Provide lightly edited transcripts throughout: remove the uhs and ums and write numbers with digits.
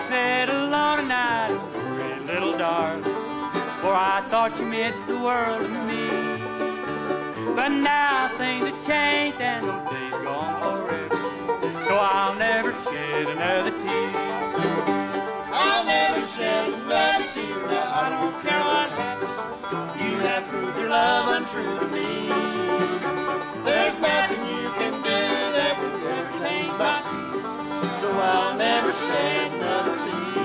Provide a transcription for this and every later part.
said alone tonight, worry, little darling, for I thought you meant the world to me. But now things have changed and those days gone forever, so I'll never shed another tear. I'll never shed another tear. Now I don't care what happens, you have proved your love untrue to me. There's nothing you can do that will ever change my feelings, so I'll never shed another tear.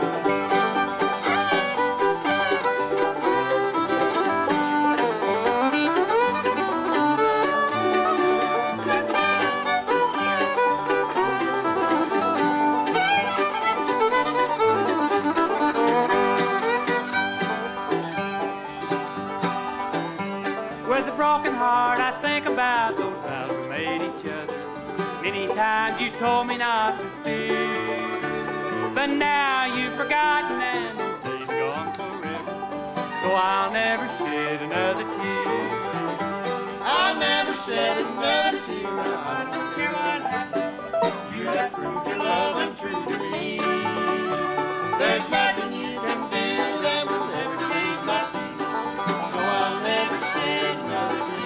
With a broken heart, I think about those vows we made each other. Many times you told me not to fear, but now you've forgotten and those days gone forever, so I'll never shed another tear. I'll never shed another tear. I don't care what happens, you have proved your love untrue to me. There's nothing you can do that will ever change my feelings, so I'll never shed another tear.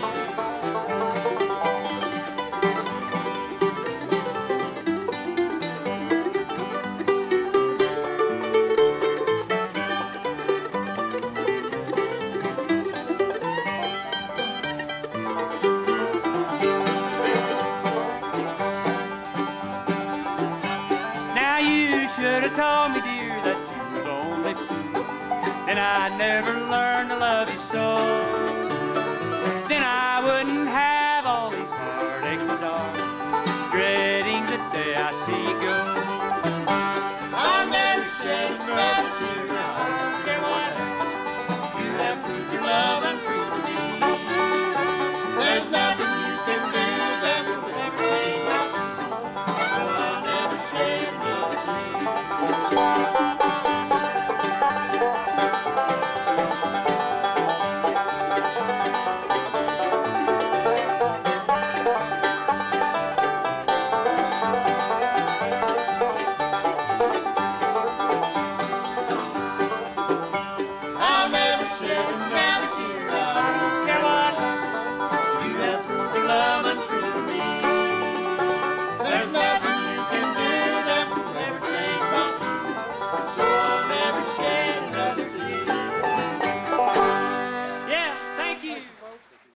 Should have told me, dear, that you was only fool. Then I'd never learn to love you so. Then I wouldn't have all these heartaches, my darling.